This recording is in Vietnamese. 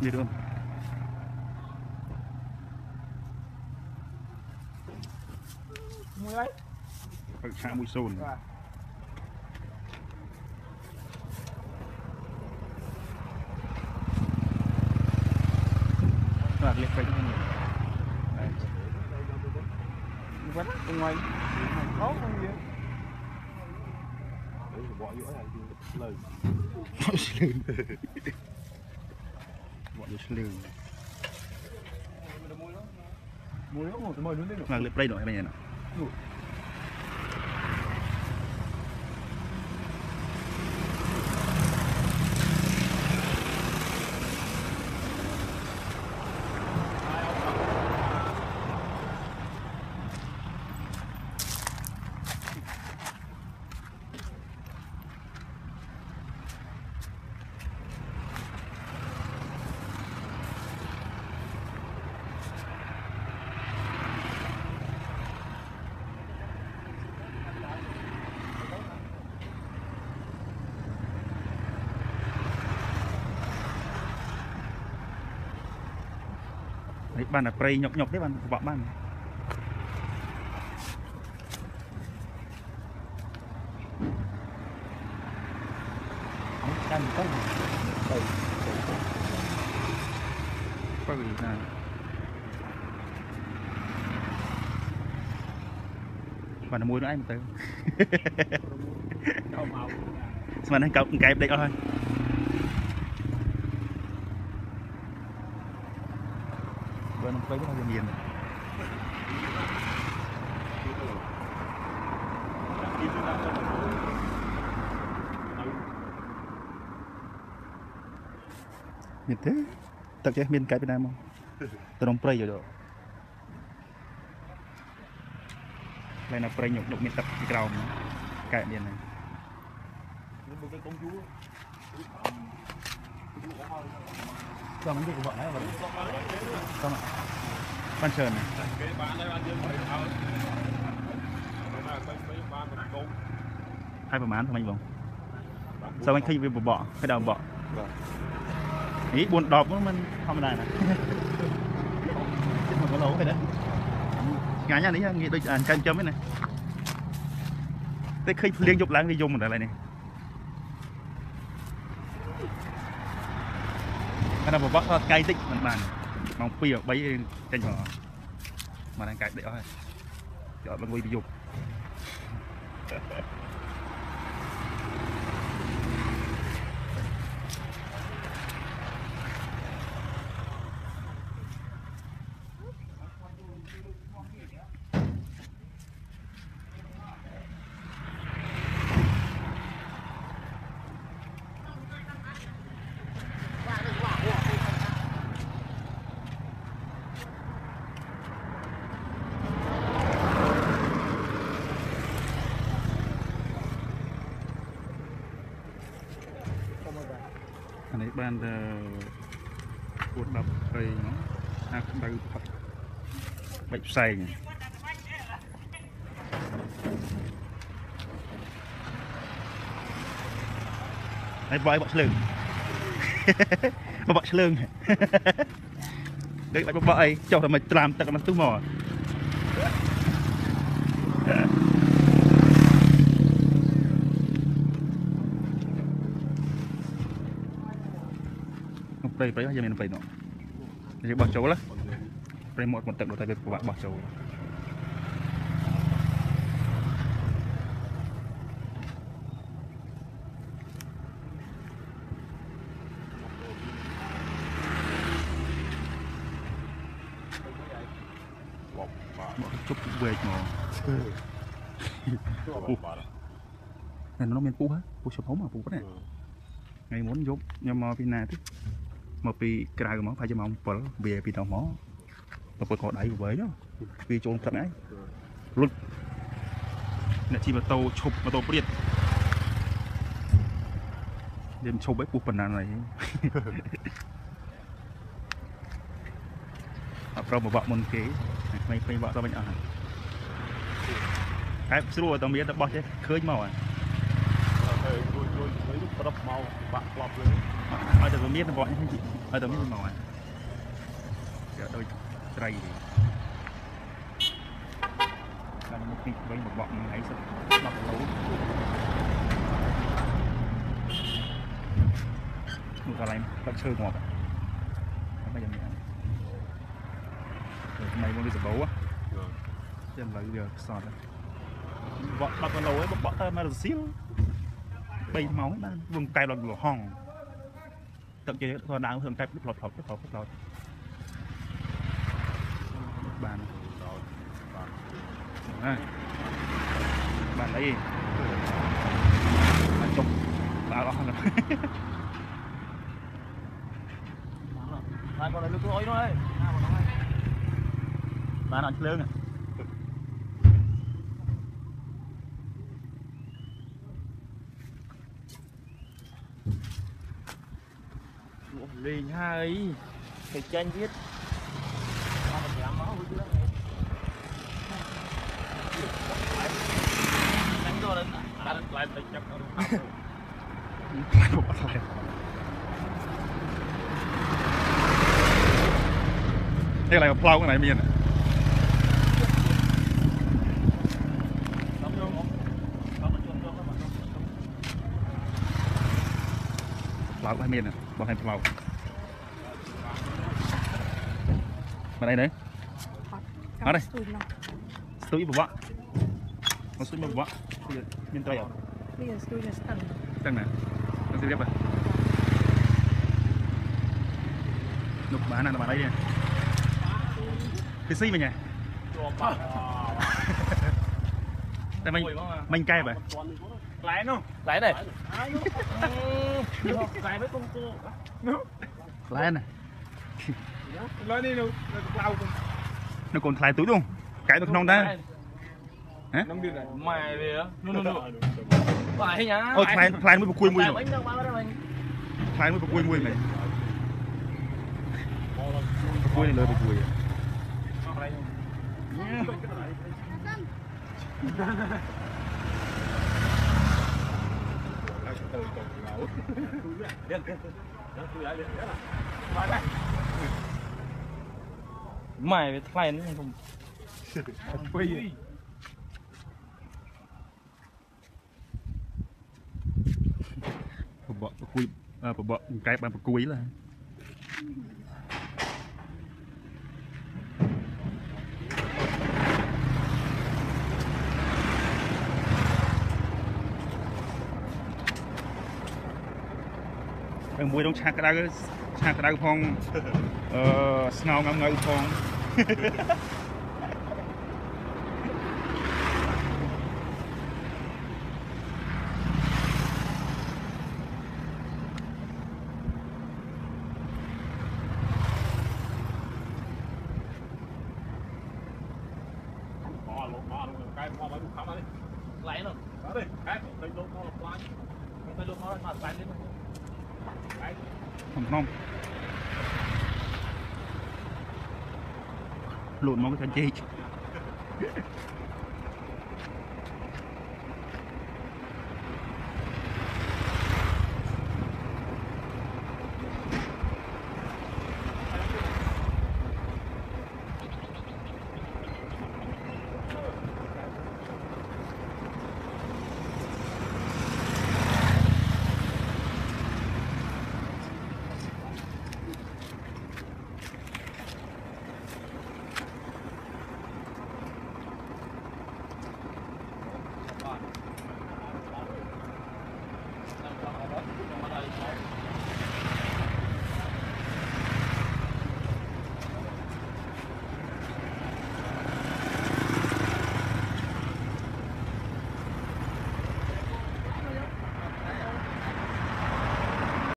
như luôn mùi đấy phải xa mùi sồn là liệt phải không vẫn bên ngoài khó không gì bỏ giữa này thì lời bọn nó lường mùi nó một mùi nó lên là liệt đây nổi bây giờ nào đấy ban là prey nhọc nhọc đấy ban vọng ban canh có có gì nào và nó mua nữa anh từ mà nó cậu cái đây thôi bên nó nó không nhìn nhìn thế tập cho miền cái Việt Nam không tôi đồng play rồi đó đây là play nhục nhục miền tập cái cầu cái miền này cho mình đi của bọn đấy vào không ạ ban sơn này hai phần mán thôi anh vòng sao anh khi về bỏ cái đầu bỏ ý buồn đọp mình không này này mà có lỗ vậy đấy ngã nhà đấy nghĩ đôi canh chấm ấy này tới khi liên tục lãng đi dùng một lại này cái nào một bác cay tích mình bàn mong phi ở bấy trên họ mà đang cài để thôi chọn bằng quy dục anh ấy ban cuột đập cây nó đang bệnh say này đấy bói bọ lưng bọ lưng đấy bọ ấy cho là mình làm tất cả mình túi mò đây phải giờ mình phải nó thì bỏ chỗ đó đây một tận đồ tay về của bạn bỏ chỗ bỏ chút về mà này nó men pu hết pu sập hống mà pu cái này ngày muốn giúp nhưng mà pin này mà pi cái máu phải cho máu bỏ về pi đầu máu và phải có đáy với đó pi trôn thật ấy luôn nè chi mà tàu chụp mà tàu biết đêm chụp ấy buộc phần này rồi một vợ môn kế mày vợ tao mình ở cái xưa tao biết tao bỏ chết khơi màu à màu bạc lọc ở từ miết nó gọi như chị ở từ miết màu này đôi tray thì là một cái với một bọn ấy sẽ lọc lấu một cái này đặc sơ ngọt bây giờ này một cái bấu á trên là giờ sọt bọn lọc lấu ấy bọn ta mà xíu bay máu nó vùng cài lọc lỗ hòn tận chế còn đang thường cài lọt bàn bàn đấy bàn trục bàn đó rồi còn lại nước ối nó đây bàn ăn lương này lì hai thì tranh viết đánh rồi đánh lại đánh chấp đây là plau cái này miền plau cái miền này bọn hành plau mà đây đấy ở đây stui một vợ nó stui một vợ miền tây à bây giờ stui là tầng tầng này nó sẽ đẹp à nục bán này là bán đây nè cái xí mà nhỉ đây mình cay vậy lái nó lái này lái với con cô lái này lái đi đâu nó còn lái túi luôn cái nó không ta hả mày về á phải nhá ôi lái mới cùi mùi rồi lái mới cùi mùi này cùi này lời cùi mày với thay nó không bỏ cùi bỏ cái bàn cùi là mùi đông chạc cái đó phong ngao ngâm ngơi phong lái nó không lụn mong cái chân chi